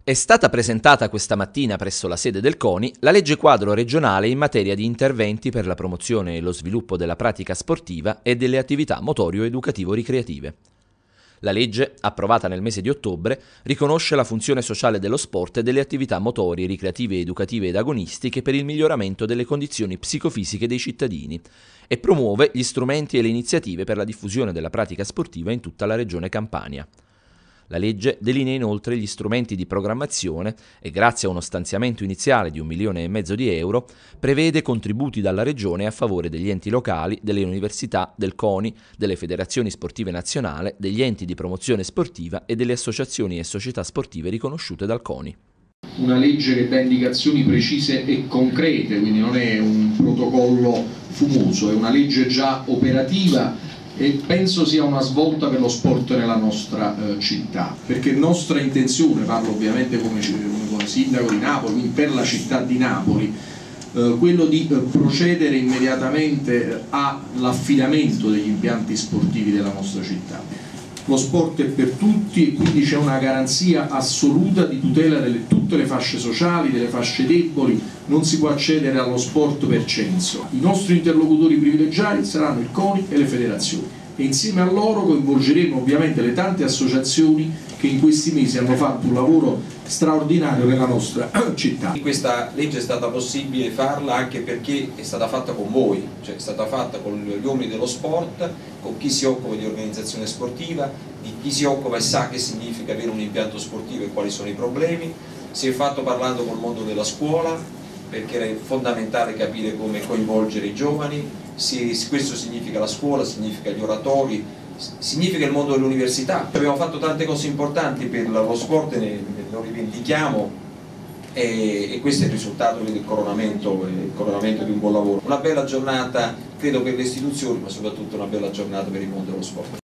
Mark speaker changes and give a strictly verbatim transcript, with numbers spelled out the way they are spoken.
Speaker 1: È stata presentata questa mattina presso la sede del CONI la legge quadro regionale in materia di interventi per la promozione e lo sviluppo della pratica sportiva e delle attività motorio-educativo-ricreative. La legge, approvata nel mese di ottobre, riconosce la funzione sociale dello sport e delle attività motorie, ricreative, educative ed agonistiche per il miglioramento delle condizioni psicofisiche dei cittadini e promuove gli strumenti e le iniziative per la diffusione della pratica sportiva in tutta la regione Campania. La legge delinea inoltre gli strumenti di programmazione e, grazie a uno stanziamento iniziale di un milione e mezzo di euro, prevede contributi dalla Regione a favore degli enti locali, delle università, del CONI, delle federazioni sportive nazionali, degli enti di promozione sportiva e delle associazioni e società sportive riconosciute dal CONI.
Speaker 2: Una legge che dà indicazioni precise e concrete, quindi non è un protocollo fumoso, è una legge già operativa e penso sia una svolta per lo sport nella nostra eh, città, perché nostra intenzione, parlo ovviamente come, come sindaco di Napoli, quindi per la città di Napoli, eh, quello di eh, procedere immediatamente all'affidamento degli impianti sportivi della nostra città. Lo sport è per tutti e quindi c'è una garanzia assoluta di tutela di tutte le fasce sociali, delle fasce deboli, non si può accedere allo sport per censo. I nostri interlocutori privilegiati saranno il CONI e le federazioni e insieme a loro coinvolgeremo ovviamente le tante associazioni che in questi mesi hanno fatto un lavoro straordinario nella nostra città.
Speaker 3: Questa legge è stata possibile farla anche perché è stata fatta con voi, cioè è stata fatta con gli uomini dello sport, con chi si occupa di organizzazione sportiva, di chi si occupa e sa che significa avere un impianto sportivo e quali sono i problemi. Si è fatto parlando col mondo della scuola, perché era fondamentale capire come coinvolgere i giovani. Si, questo significa la scuola, significa gli oratori, significa il mondo dell'università. Abbiamo fatto tante cose importanti per lo sport, ne, lo rivendichiamo e, e questo è il risultato del coronamento, il coronamento di un buon lavoro. Una bella giornata credo per le istituzioni, ma soprattutto una bella giornata per il mondo dello sport.